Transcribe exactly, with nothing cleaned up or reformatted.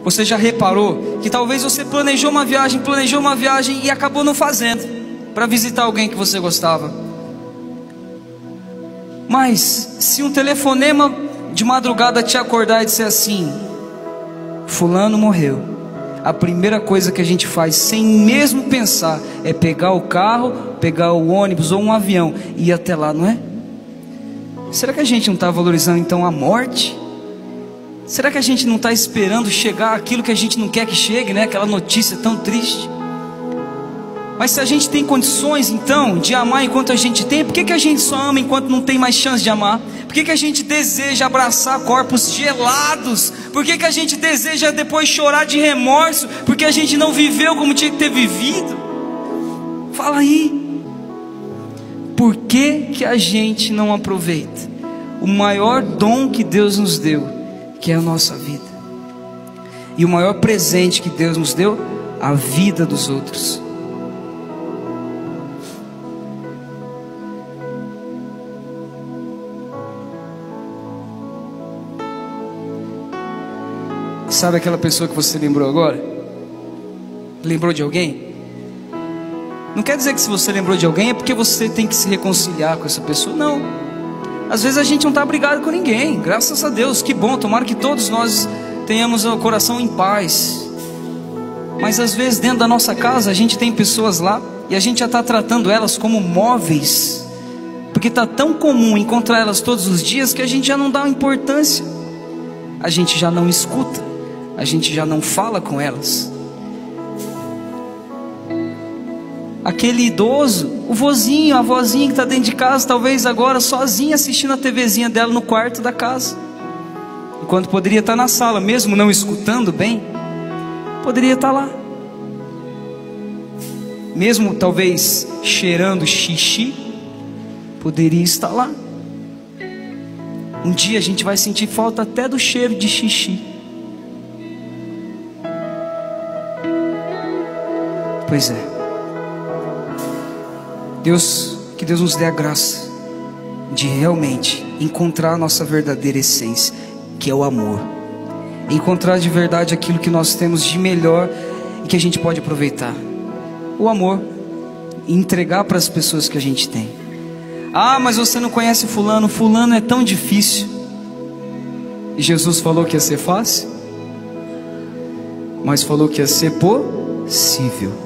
Você já reparou que talvez você planejou uma viagem, planejou uma viagem e acabou não fazendo, para visitar alguém que você gostava? Mas se um telefonema de madrugada te acordar e disser assim: fulano morreu, a primeira coisa que a gente faz, sem mesmo pensar, é pegar o carro, pegar o ônibus ou um avião e ir até lá, não é? Será que a gente não está valorizando então a morte? Será que a gente não está esperando chegar aquilo que a gente não quer que chegue, né? Aquela notícia tão triste. Mas se a gente tem condições então de amar enquanto a gente tem, por que, que a gente só ama enquanto não tem mais chance de amar? Por que, que a gente deseja abraçar corpos gelados? Por que, que a gente deseja depois chorar de remorso? Porque a gente não viveu como tinha que ter vivido? Fala aí. Por que, que a gente não aproveita o maior dom que Deus nos deu, que é a nossa vida? E o maior presente que Deus nos deu, a vida dos outros. Sabe aquela pessoa que você lembrou agora? Lembrou de alguém? Não quer dizer que se você lembrou de alguém é porque você tem que se reconciliar com essa pessoa, não. Às vezes a gente não está brigado com ninguém, graças a Deus, que bom, tomara que todos nós tenhamos o coração em paz. Mas às vezes dentro da nossa casa a gente tem pessoas lá e a gente já está tratando elas como móveis, porque está tão comum encontrar elas todos os dias que a gente já não dá importância, a gente já não escuta, a gente já não fala com elas. Aquele idoso, o vozinho, a vozinha que está dentro de casa, talvez agora sozinha assistindo a TVzinha dela no quarto da casa, enquanto poderia estar na sala, mesmo não escutando bem, poderia estar lá, mesmo talvez cheirando xixi, poderia estar lá. Um dia a gente vai sentir falta até do cheiro de xixi. Pois é. Deus, que Deus nos dê a graça de realmente encontrar a nossa verdadeira essência, que é o amor. Encontrar de verdade aquilo que nós temos de melhor e que a gente pode aproveitar. O amor. E entregar para as pessoas que a gente tem. Ah, mas você não conhece fulano, fulano é tão difícil. E Jesus falou que ia ser fácil, mas falou que ia ser possível.